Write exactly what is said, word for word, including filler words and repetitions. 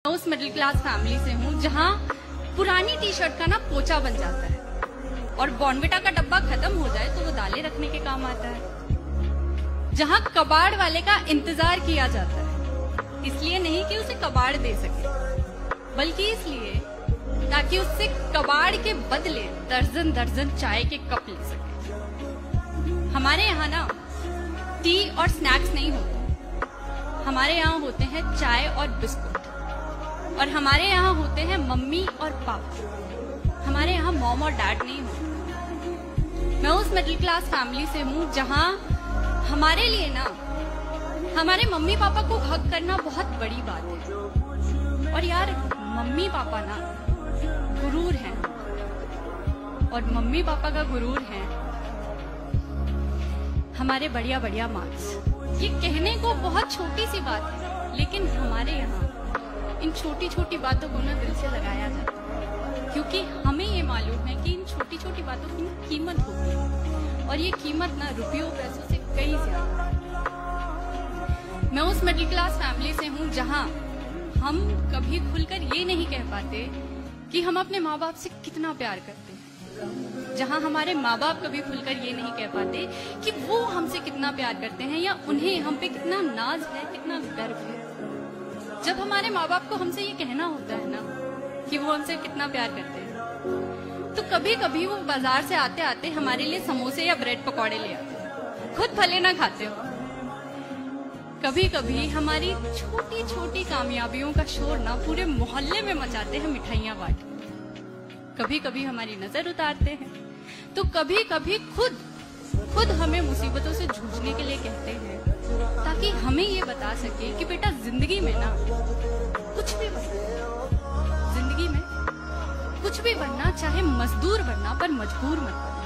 मैं उस middle class family से हूँ जहाँ पुरानी टी शर्ट का ना पोचा बन जाता है और बॉर्नविटा का डब्बा खत्म हो जाए तो वो दालें रखने के काम आता है। जहाँ कबाड़ वाले का इंतजार किया जाता है, इसलिए नहीं कि उसे कबाड़ दे सके, बल्कि इसलिए ताकि उससे कबाड़ के बदले दर्जन दर्जन चाय के कप ले सके। हमारे यहाँ ना टी और स्नैक्स नहीं होते, हमारे यहाँ होते हैं चाय और बिस्कुट। और हमारे यहाँ होते हैं मम्मी और पापा, हमारे यहाँ मॉम और डैड नहीं होते। मैं उस मिडिल क्लास फैमिली से हूँ जहाँ हमारे लिए ना हमारे मम्मी पापा को हक करना बहुत बड़ी बात है। और यार मम्मी पापा ना गुरूर हैं, और मम्मी पापा का गुरूर है हमारे बढ़िया बढ़िया मार्क्स। ये कहने को बहुत छोटी सी बात है, लेकिन हमारे यहाँ इन छोटी छोटी बातों को ना दिल से लगाया जाता है, क्योंकि हमें ये मालूम है कि इन छोटी छोटी बातों की कीमत होती है, और ये कीमत ना रुपयों पैसों से कई ज्यादा है। मैं उस मिडिल क्लास फैमिली से हूँ जहाँ हम कभी खुलकर ये नहीं कह पाते कि हम अपने माँ बाप से कितना प्यार करते हैं, जहाँ हमारे माँ बाप कभी खुलकर ये नहीं कह पाते कि वो हमसे कितना प्यार करते हैं या उन्हें हम पे कितना नाज है, कितना गर्व है। जब हमारे माँ बाप को हमसे ये कहना होता है ना कि वो हमसे कितना प्यार करते हैं, तो कभी कभी वो बाजार से आते आते हमारे लिए समोसे या ब्रेड पकौड़े ले आते हैं, खुद भले ना खाते हो। कभी कभी हमारी छोटी छोटी कामयाबियों का शोर ना पूरे मोहल्ले में मचाते हैं मिठाइयाँ बांट। कभी कभी हमारी नजर उतारते हैं, तो कभी कभी खुद खुद हमें मुसीबतों से जूझने के लिए कहते हैं, ताकि हमें ये बता सके कि बेटा जिंदगी में ना कुछ भी बनना, जिंदगी में कुछ भी बनना, चाहे मजदूर बनना, पर मजबूर मत बनना।